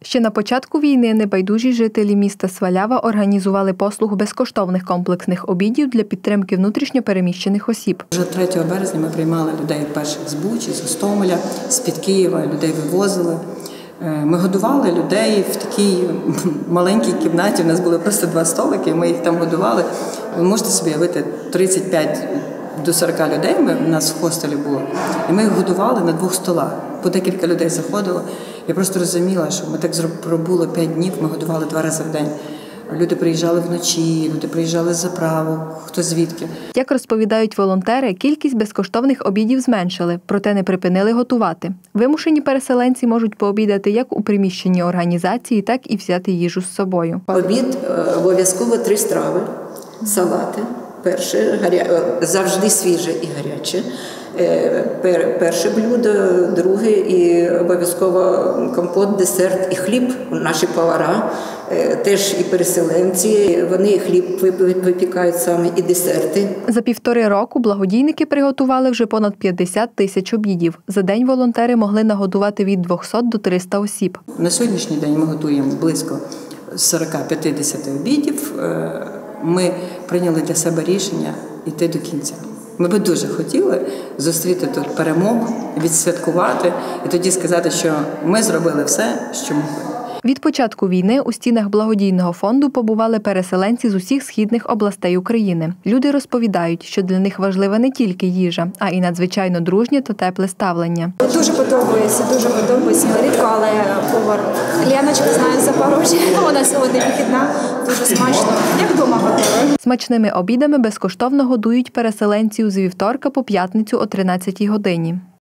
Ще на початку війни небайдужі жителі міста Свалява організували послугу безкоштовних комплексних обідів для підтримки внутрішньо переміщених осіб. Вже 3 березня ми приймали людей перших з Бучі, з Гостомеля, з-під Києва, людей вивозили. Ми годували людей в такій маленькій кімнаті, у нас були просто 2 столики, ми їх там годували. Ви можете собі уявити, 35 до 40 людей у нас в хостелі було, і ми їх годували на 2 столах. По декілька людей заходило. Я просто розуміла, що ми так пробули 5 днів, ми годували 2 рази в день. Люди приїжджали вночі, люди приїжджали з заправок, хто звідки. Як розповідають волонтери, кількість безкоштовних обідів зменшили, проте не припинили готувати. Вимушені переселенці можуть пообідати як у приміщенні організації, так і взяти їжу з собою. Обід обов'язково 3 страви, салати. Перше, завжди свіже і гаряче. Перше блюдо, друге і обов'язково компот, десерт і хліб. Наші повара, теж і переселенці, вони хліб випікають самі і десерти. За 1,5 року благодійники приготували вже понад 50 тисяч обідів. За день волонтери могли нагодувати від 200 до 300 осіб. На сьогоднішній день ми готуємо близько 40-50 обідів. Ми прийняли для себе рішення йти до кінця. Ми би дуже хотіли зустріти тут перемогу, відсвяткувати і тоді сказати, що ми зробили все, що могли. Від початку війни у стінах благодійного фонду побували переселенці з усіх східних областей України. Люди розповідають, що для них важлива не тільки їжа, а й надзвичайно дружнє та тепле ставлення. Дуже подобається Рідко, але повар Леночка, знаю, з Запоріжжя. Вона сьогодні вихідна, дуже смачно. Як вдома готова. Смачними обідами безкоштовно годують переселенців з вівторка по п'ятницю о 13-й годині.